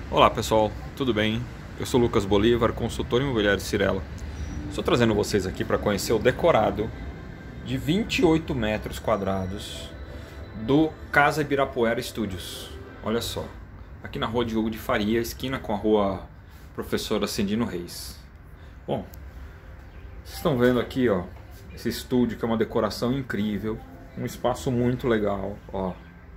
Olá pessoal, tudo bem? Eu sou Lucas Bolívar, consultor imobiliário Cirela. Estou trazendo vocês aqui para conhecer o decorado de 28 metros quadrados do Casa Ibirapuera Studios. Olha só, aqui na rua Diogo de Faria, esquina com a rua Professor Ascendino Reis. Bom, vocês estão vendo aqui, ó, esse estúdio que é uma decoração incrível, um espaço muito legal, ó.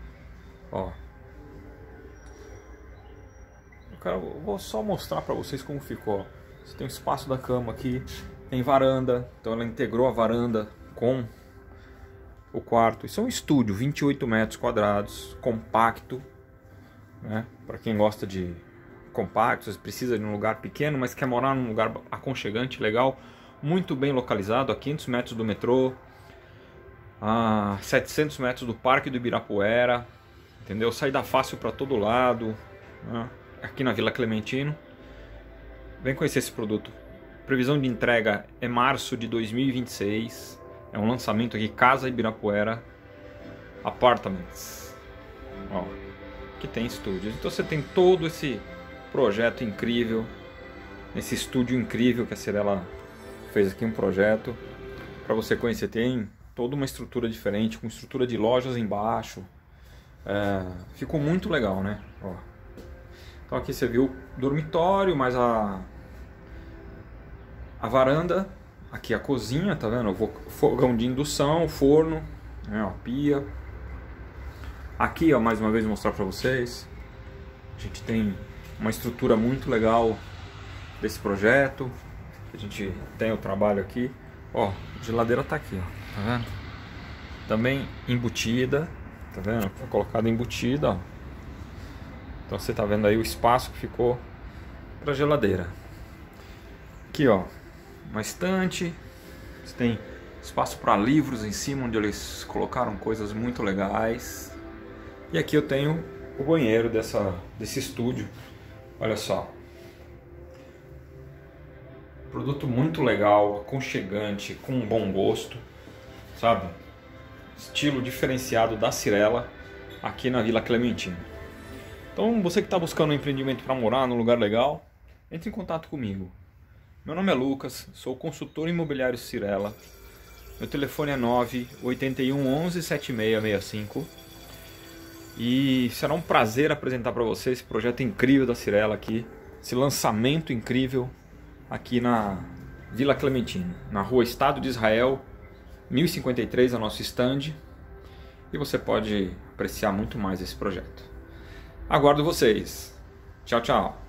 Eu vou só mostrar para vocês como ficou. Você tem o espaço da cama aqui, tem varanda, então ela integrou a varanda com o quarto. Isso é um estúdio, 28 metros quadrados, compacto, né? Para quem gosta de compactos, precisa de um lugar pequeno, mas quer morar num lugar aconchegante, legal, muito bem localizado, a 500 metros do metrô, a 700 metros do Parque do Ibirapuera, entendeu? Saída fácil para todo lado, né? Aqui na Vila Clementino. Vem conhecer esse produto. Previsão de entrega é março de 2026. É um lançamento aqui, Casa Ibirapuera Apartments. Ó, que tem estúdios. Então você tem todo esse projeto incrível, esse estúdio incrível que a Cirela fez aqui, um projeto para você conhecer. Tem toda uma estrutura diferente, com estrutura de lojas embaixo. Ficou muito legal, né? Ó. Então aqui você viu o dormitório, mais a varanda, aqui a cozinha, tá vendo? O fogão de indução, forno, né, ó, pia. Aqui, ó, mais uma vez mostrar para vocês. A gente tem uma estrutura muito legal desse projeto. A gente tem o trabalho aqui. Ó, a geladeira tá aqui, ó, tá vendo? Também embutida, tá vendo? Foi colocada embutida, ó. Então você está vendo aí o espaço que ficou para a geladeira. Aqui, ó, uma estante. Você tem espaço para livros em cima, onde eles colocaram coisas muito legais. E aqui eu tenho o banheiro desse estúdio. Olha só. Produto muito legal, aconchegante, com um bom gosto, sabe? Estilo diferenciado da Cirela aqui na Vila Clementino. Então, você que está buscando um empreendimento para morar num lugar legal, entre em contato comigo. Meu nome é Lucas, sou consultor imobiliário Cirela. Meu telefone é 981 11 7665. E será um prazer apresentar para você esse projeto incrível da Cirela aqui, esse lançamento incrível aqui na Vila Clementino, na rua Estado de Israel, 1053, é o nosso stand. E você pode apreciar muito mais esse projeto. Aguardo vocês. Tchau, tchau.